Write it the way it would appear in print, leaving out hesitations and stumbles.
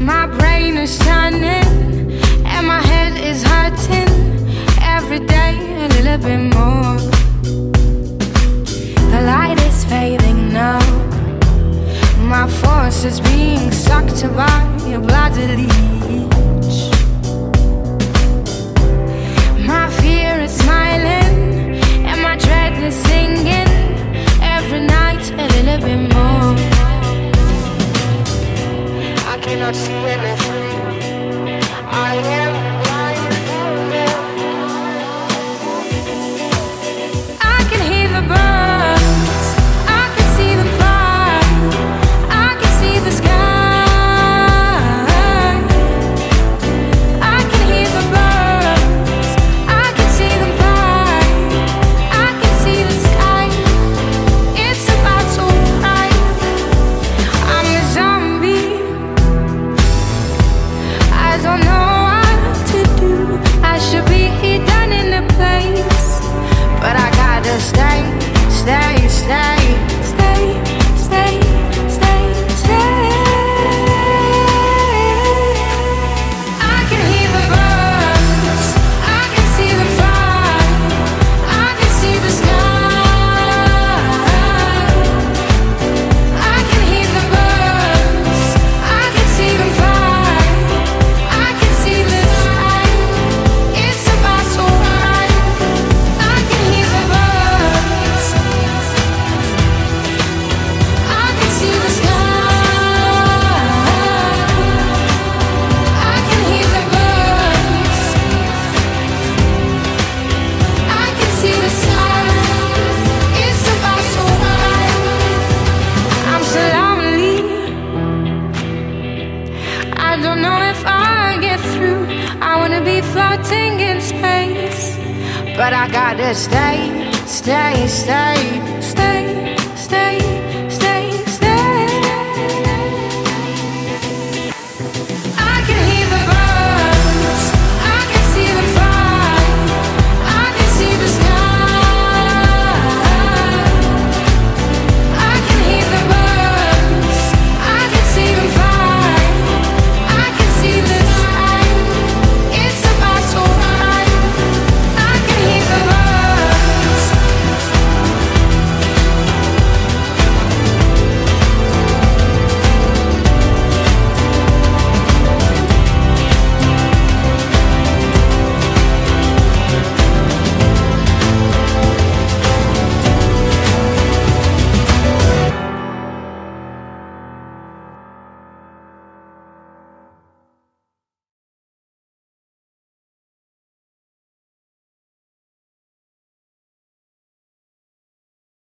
My brain is turning and my head is hurting. Every day a little bit more. The light is fading now. My force is being sucked by a bloody leech. My fear is smiling and my dread is singing. Every night a little bit more. I cannot see anything. I am blind. I can hear the birds. I can see them fly. I can see the sky. I can hear the birds. I can see them fly. I can see the sky. It's about to cry. I'm a zombie. I don't know what to do. I should be hidden in a place, but I gotta stay, stay, stay, stay, stay, stay, stay. I can hear the birds. I can see them fly. I can see the sky. I can hear the birds. I can see them fly. I can see the sky. It's about to cry. I can hear the birds. I can see the sky. I can hear the birds. I can see the sky. It's about to cry. I'm so lonely. I don't know if I get through. I wanna be floating in space, but I gotta stay, stay, stay, stay.